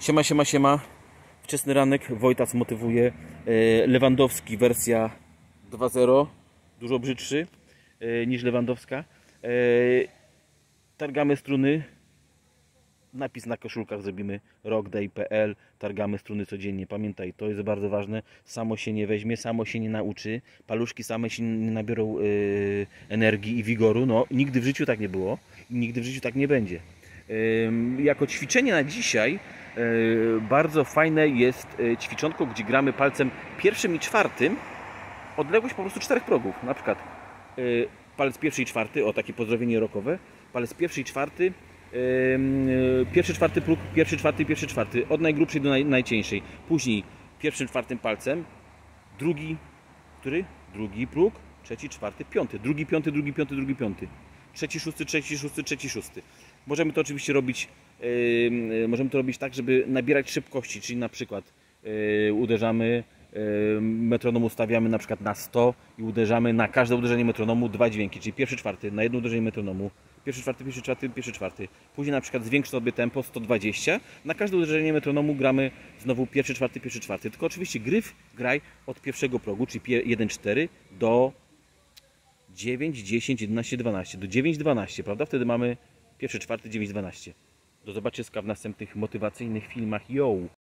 Siema, siema, siema. Wczesny ranek, Wojtas motywuje. Lewandowski wersja 2.0. Dużo brzydszy niż Lewandowska. Targamy struny. Napis na koszulkach zrobimy rockday.pl. Targamy struny codziennie. Pamiętaj, to jest bardzo ważne. Samo się nie weźmie, samo się nie nauczy. Paluszki same się nie nabiorą energii i wigoru. No, nigdy w życiu tak nie było i nigdy w życiu tak nie będzie. Jako ćwiczenie na dzisiaj bardzo fajne jest ćwiczonko, gdzie gramy palcem pierwszym i czwartym odległość po prostu 4 progów. Na przykład palec pierwszy i czwarty, o takie pozdrowienie rockowe. Palec pierwszy i czwarty, pierwszy, czwarty próg, pierwszy, czwarty, od najgrubszej do najcieńszej. Później pierwszym, czwartym palcem, drugi, który? Drugi próg, trzeci, czwarty, piąty. Drugi, piąty, drugi, piąty, drugi, piąty. Trzeci, szósty, trzeci, szósty, trzeci, szósty. Możemy to oczywiście robić, tak, żeby nabierać szybkości, czyli na przykład uderzamy, metronom ustawiamy na przykład na 100 i uderzamy na każde uderzenie metronomu 2 dźwięki, czyli pierwszy, czwarty, na jedno uderzenie metronomu, pierwszy, czwarty, pierwszy, czwarty, pierwszy, czwarty. Później na przykład zwiększ sobie tempo 120, na każde uderzenie metronomu gramy znowu pierwszy, czwarty, pierwszy, czwarty. Tylko oczywiście graj od pierwszego progu, czyli 1-4 do 9, 10, 11, 12, do 9, 12, prawda? Wtedy mamy pierwszy, czwarty, 9, 12. Do zobaczyska w następnych motywacyjnych filmach. Yo!